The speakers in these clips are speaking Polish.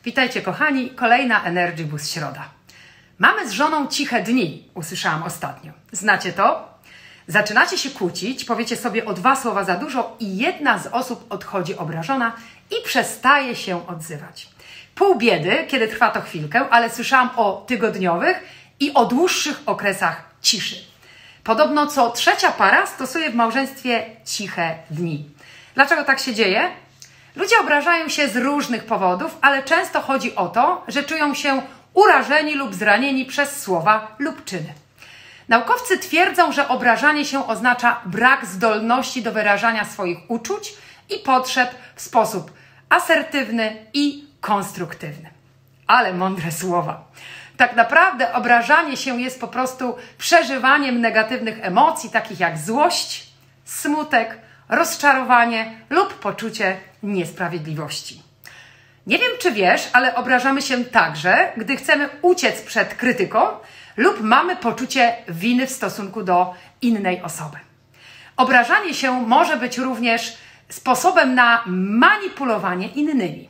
Witajcie kochani, kolejna Energy Boost środa. Mamy z żoną ciche dni, usłyszałam ostatnio. Znacie to? Zaczynacie się kłócić, powiecie sobie o 2 słowa za dużo i jedna z osób odchodzi obrażona i przestaje się odzywać. Pół biedy, kiedy trwa to chwilkę, ale słyszałam o tygodniowych i o dłuższych okresach ciszy. Podobno co 3. para stosuje w małżeństwie ciche dni. Dlaczego tak się dzieje? Ludzie obrażają się z różnych powodów, ale często chodzi o to, że czują się urażeni lub zranieni przez słowa lub czyny. Naukowcy twierdzą, że obrażanie się oznacza brak zdolności do wyrażania swoich uczuć i potrzeb w sposób asertywny i konstruktywny. Ale mądre słowa. Tak naprawdę obrażanie się jest po prostu przeżywaniem negatywnych emocji, takich jak złość, smutek, rozczarowanie lub poczucie niesprawiedliwości. Nie wiem, czy wiesz, ale obrażamy się także, gdy chcemy uciec przed krytyką lub mamy poczucie winy w stosunku do innej osoby. Obrażanie się może być również sposobem na manipulowanie innymi.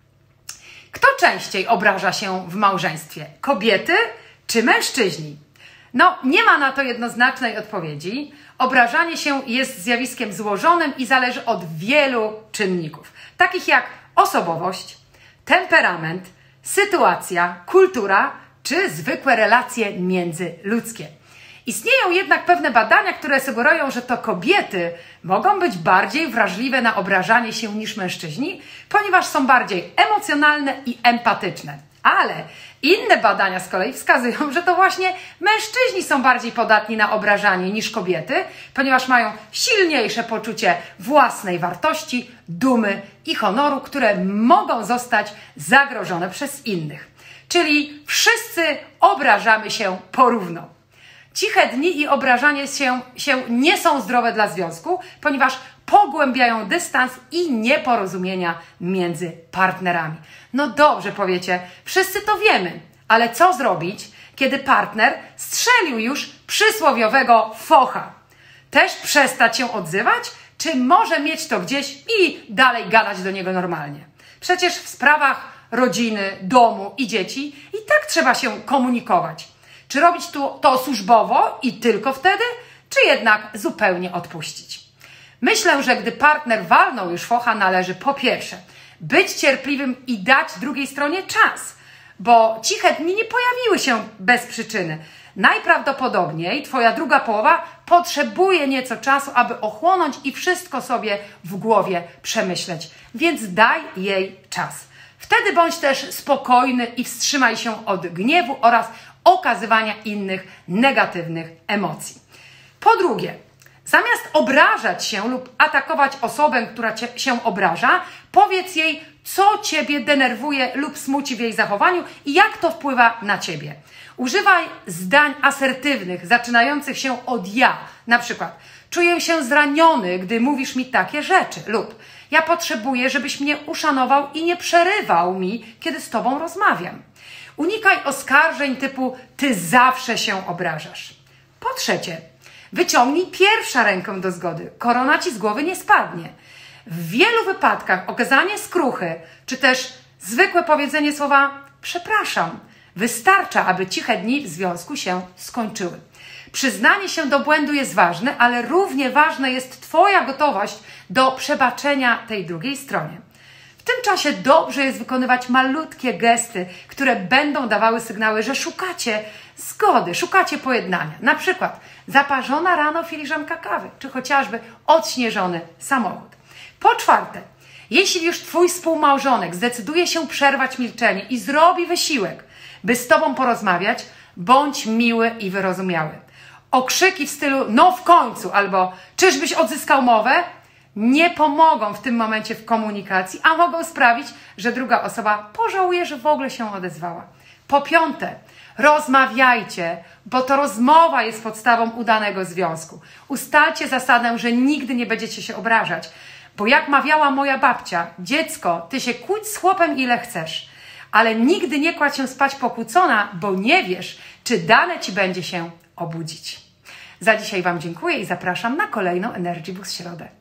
Kto częściej obraża się w małżeństwie? Kobiety czy mężczyźni? No, nie ma na to jednoznacznej odpowiedzi. Obrażanie się jest zjawiskiem złożonym i zależy od wielu czynników, takich jak osobowość, temperament, sytuacja, kultura czy zwykłe relacje międzyludzkie. Istnieją jednak pewne badania, które sugerują, że to kobiety mogą być bardziej wrażliwe na obrażanie się niż mężczyźni, ponieważ są bardziej emocjonalne i empatyczne. Ale inne badania z kolei wskazują, że to właśnie mężczyźni są bardziej podatni na obrażanie niż kobiety, ponieważ mają silniejsze poczucie własnej wartości, dumy i honoru, które mogą zostać zagrożone przez innych. Czyli wszyscy obrażamy się porówno. Ciche dni i obrażanie się nie są zdrowe dla związku, ponieważ pogłębiają dystans i nieporozumienia między partnerami. No dobrze, powiecie, wszyscy to wiemy, ale co zrobić, kiedy partner strzelił już przysłowiowego focha? Też przestać się odzywać, czy może mieć to gdzieś i dalej gadać do niego normalnie? Przecież w sprawach rodziny, domu i dzieci i tak trzeba się komunikować. Czy robić to służbowo i tylko wtedy, czy jednak zupełnie odpuścić? Myślę, że gdy partner walnął już focha, należy po pierwsze być cierpliwym i dać drugiej stronie czas, bo ciche dni nie pojawiły się bez przyczyny. Najprawdopodobniej twoja druga połowa potrzebuje nieco czasu, aby ochłonąć i wszystko sobie w głowie przemyśleć, więc daj jej czas. Wtedy bądź też spokojny i wstrzymaj się od gniewu oraz okazywania innych negatywnych emocji. Po drugie, zamiast obrażać się lub atakować osobę, która się obraża, powiedz jej, co ciebie denerwuje lub smuci w jej zachowaniu i jak to wpływa na ciebie. Używaj zdań asertywnych, zaczynających się od ja. Na przykład, czuję się zraniony, gdy mówisz mi takie rzeczy. Lub ja potrzebuję, żebyś mnie uszanował i nie przerywał mi, kiedy z tobą rozmawiam. Unikaj oskarżeń typu ty zawsze się obrażasz. Po trzecie, wyciągnij pierwsza rękę do zgody. Korona ci z głowy nie spadnie. W wielu wypadkach okazanie skruchy, czy też zwykłe powiedzenie słowa przepraszam, wystarcza, aby ciche dni w związku się skończyły. Przyznanie się do błędu jest ważne, ale równie ważna jest twoja gotowość do przebaczenia tej drugiej stronie. W tym czasie dobrze jest wykonywać malutkie gesty, które będą dawały sygnały, że szukacie zgody, szukacie pojednania. Na przykład zaparzona rano filiżanka kawy, czy chociażby odśnieżony samochód. Po czwarte, jeśli już twój współmałżonek zdecyduje się przerwać milczenie i zrobi wysiłek, by z tobą porozmawiać, bądź miły i wyrozumiały. Okrzyki w stylu no w końcu albo czyżbyś odzyskał mowę nie pomogą w tym momencie w komunikacji, a mogą sprawić, że druga osoba pożałuje, że w ogóle się odezwała. Po piąte, rozmawiajcie, bo to rozmowa jest podstawą udanego związku. Ustalcie zasadę, że nigdy nie będziecie się obrażać, bo jak mawiała moja babcia, dziecko, ty się kłóć z chłopem ile chcesz, ale nigdy nie kładź się spać pokłócona, bo nie wiesz, czy dane ci będzie się obudzić. Za dzisiaj wam dziękuję i zapraszam na kolejną Energy Boost środę.